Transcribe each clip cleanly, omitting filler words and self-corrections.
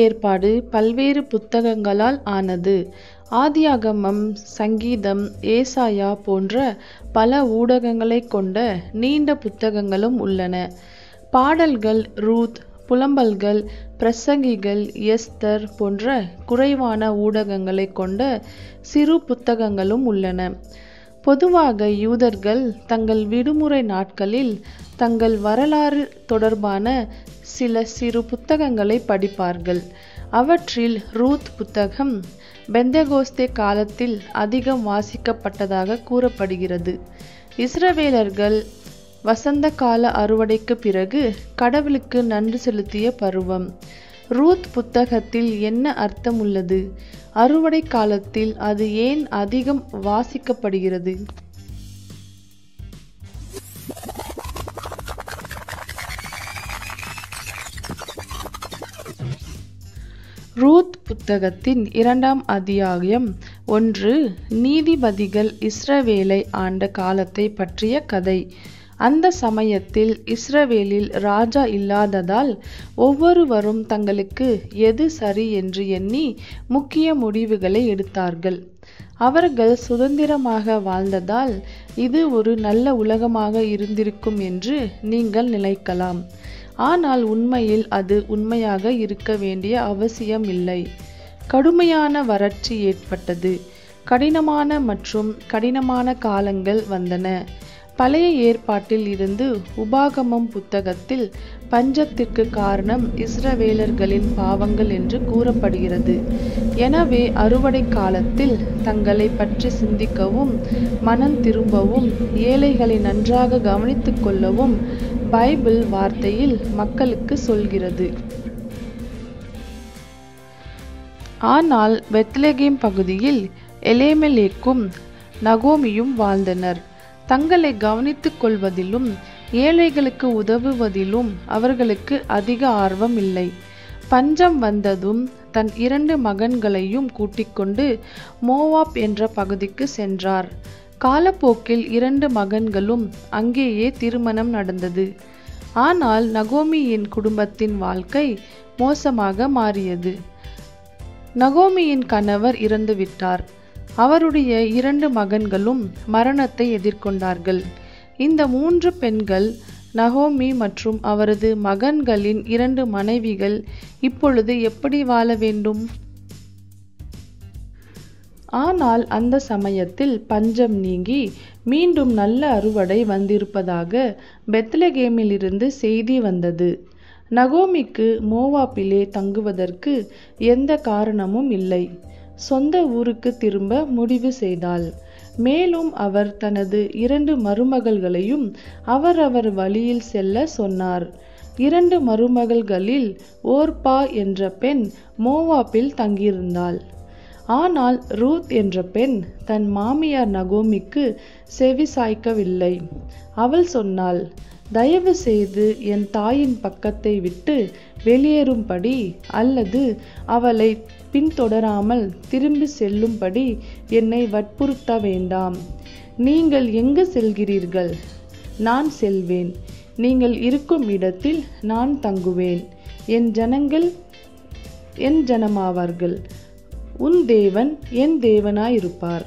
ஏற்பாடு பல்வேறு புத்தகங்களால் ஆனது. ஆதியாகமம், சங்கீதம், ஏசாயா போன்ற பல ஊடகங்களைக் கொண்ட நீண்ட புத்தகங்களும் உள்ளன. பாடல்கள், ரூத், புலம்பல்கள், பிரசங்கிகள், எஸ்தர் போன்ற குறைவான ஊடகங்களைக் கொண்ட சிறு புத்தகங்களும் உள்ளன. பொதுவாக யூதர்கள் தங்கள் விடுமுறை நாட்களில் தங்கள் வரலாறு தொடர்பான சில சிறு புத்தகங்களை படிப்பார்கள். அவற்றில் ரூத் புத்தகம் பெந்தெகோஸ்தே காலத்தில் அதிகம் வாசிக்கப்பட்டதாக கூறப்படுகிறது. இஸ்ரவேலர்கள் வசந்த கால அறுவடைக்கு பிறகு கடவுளுக்கு நன்றி செலுத்திய பருவம். ரூத் புத்தகத்தில் என்ன அர்த்தம் உள்ளது? அறுவடை காலத்தில் அது ஏன் அதிகம் வாசிக்கப்படுகிறது? ரூத் புத்தகத்தின் 2ஆம் அத்தியாயம் 1 நீதிபதிகள் இஸ்ரவேலை ஆண்ட காலத்தை பற்றிய கதை. அந்த சமயத்தில் இஸ்ரவேலில் ராஜா இல்லாததால் ஒவ்வொருவரும் தங்களுக்கு எது சரி என்று எண்ணி முக்கிய முடிவுகளை எடுத்தார்கள். அவர்கள் சுதந்திரமாக வாழ்ந்ததால் இது ஒரு நல்ல உலகமாக இருந்திருக்கும் என்று நீங்கள் நினைக்கலாம். ஆனால் உண்மையில் அது உண்மையாக இருக்க வேண்டிய அவசியம் இல்லை. கடுமையான வறட்சி ஏற்பட்டது. கடினமான காலங்கள் வந்தன. பழைய ஏற்பாட்டில் இருந்து உபாகமம் புத்தகத்தில் பஞ்சத்திற்கு காரணம் இஸ்ரவேலர்களின் பாவங்கள் என்று கூறப்படுகிறது. எனவே அறுவடை காலத்தில் தங்களை பற்றி சிந்திக்கவும், மனம் திரும்பவும், ஏழைகளை நன்றாக கவனித்துக் கொள்ளவும் பைபிள் வார்த்தையில் மக்களுக்கு சொல்கிறது. ஆனால் பெத்லெகேம் பகுதியில் எலேமெலேக்கும் நகோமியும் வாழ்ந்தனர். தங்களை கவனித்துக் கொள்வதிலும் ஏழைகளுக்கு உதவுவதிலும் அவர்களுக்கு அதிக ஆர்வம் இல்லை. பஞ்சம் வந்ததும் தன் 2 மகன்களையும் கூட்டிக்கொண்டு மோவாப் என்ற பகுதிக்கு சென்றார். காலப்போக்கில் 2 மகன்களும் அங்கேயே திருமணம் நடந்தது. ஆனால் நகோமியின் குடும்பத்தின் வாழ்க்கை மோசமாக மாறியது. நகோமியின் கணவர் இறந்துவிட்டார். அவருடைய 2 மகன்களும் மரணத்தை எதிர்கொண்டார்கள். இந்த 3 பெண்கள், நகோமி மற்றும் அவரது மகன்களின் 2 மனைவிகள் இப்பொழுது எப்படி வாழ வேண்டும்? ஆனால் அந்த சமயத்தில் பஞ்சம் நீங்கி மீண்டும் நல்ல அறுவடை வந்திருப்பதாக பெத்லெகேமிலிருந்து செய்தி வந்தது. நகோமிக்கு மோவாப்பிலே தங்குவதற்கு எந்த காரணமும் இல்லை. சொந்த ஊருக்கு திரும்ப முடிவு செய்தாள். மேலும் அவர் தனது 2 மருமகள்களையும் அவரவர் வழியில் செல்ல சொன்னார். 2 மருமகள்களில் ஓர்பா என்ற பெண் மோவாப்பில் தங்கியிருந்தாள். ஆனால் ரூத் என்ற பெண் தன் மாமியார் நகோமிக்கு செவி சாய்க்கவில்லை. அவள் சொன்னாள், தயவு செய்து என் தாயின் பக்கத்தை விட்டு வெளியேறும்படி அல்லது அவளை பின்தொடராமல் திரும்பி செல்லும்படி என்னை வற்புறுத்த வேண்டாம். நீங்கள் எங்கு செல்கிறீர்கள்? நான் செல்வேன். நீங்கள் இருக்கும் இடத்தில் நான் தங்குவேன். என் ஜனங்கள் என் ஜனமாவார்கள். உன் தேவன் என் தேவனாயிருப்பார்.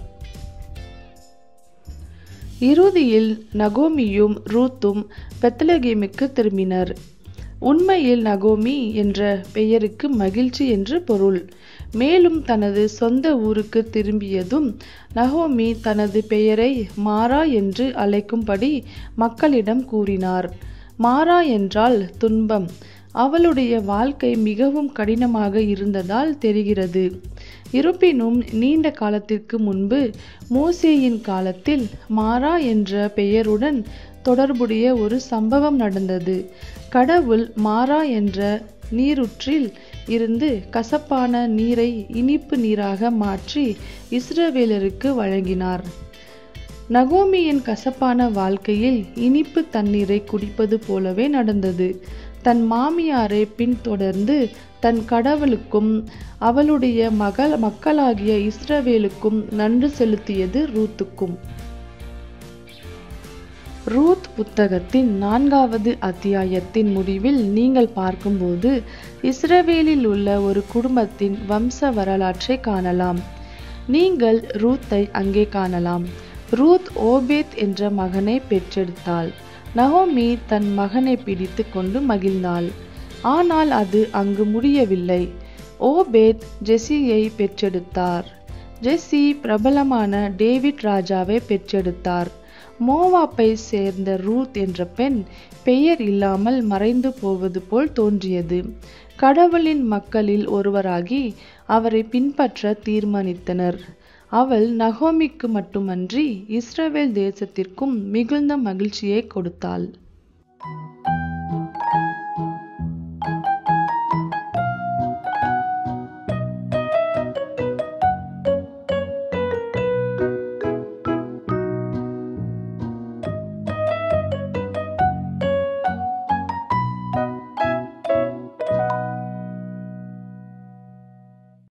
இறுதியில் நகோமியும் ரூத்தும் பெத்லெகேமுக்கு திரும்பினர். உண்மையில் நகோமி என்ற பெயருக்கு மகிழ்ச்சி என்று பொருள். மேலும் தனது சொந்த ஊருக்கு திரும்பியதும் நகோமி தனது பெயரை மாரா என்று அழைக்கும்படி மக்களிடம் கூறினார். மாரா என்றால் துன்பம். அவளுடைய வாழ்க்கை மிகவும் கடினமாக இருந்ததால் தெரிகிறது. இருப்பினும் நீண்ட காலத்திற்கு முன்பு மோசேயின் காலத்தில் மாரா என்ற பெயருடன் தொடர்புடைய ஒரு சம்பவம் நடந்தது. கடவுள் மாரா என்ற நீரூற்றில் இருந்து கசப்பான நீரை இனிப்பு நீராக மாற்றி இஸ்ரவேலருக்கு வழங்கினார். நகோமியின் கசப்பான வாழ்க்கையில் இனிப்பு தண்ணீரை குடிப்பது போலவே நடந்தது. தன் மாமியாரை பின்தொடர்ந்து தன் கடவுளுக்கும் அவளுடைய மக்களாகிய இஸ்ரவேலுக்கும் நன்றி செலுத்தியது ரூத்துக்கும். ரூத் புத்தகத்தின் 4வது அத்தியாயத்தின் முடிவில் நீங்கள் பார்க்கும்போது இஸ்ரவேலில் உள்ள ஒரு குடும்பத்தின் வம்ச வரலாற்றை காணலாம். நீங்கள் ரூத்தை அங்கே காணலாம். ரூத் ஓபேத் என்ற மகனை பெற்றெடுத்தாள். நகோமி தன் மகனை பிடித்து கொண்டு மகிழ்ந்தாள். ஆனால் அது அங்கு முடியவில்லை. ஓபேத் ஜெசியை பெற்றெடுத்தார். ஜெசி பிரபலமான டேவிட் ராஜாவை பெற்றெடுத்தார். மோவாப்பை சேர்ந்த ரூத் என்ற பெண் பெயர் இல்லாமல் மறைந்து போவது போல் தோன்றியது. கடவுளின் மக்களில் ஒருவராகி அவரை பின்பற்ற தீர்மானித்தனர். அவள் நகோமிக்கு மட்டுமன்றி இஸ்ரவேல் தேசத்திற்கும் மிகுந்த மகிழ்ச்சியை கொடுத்தாள்.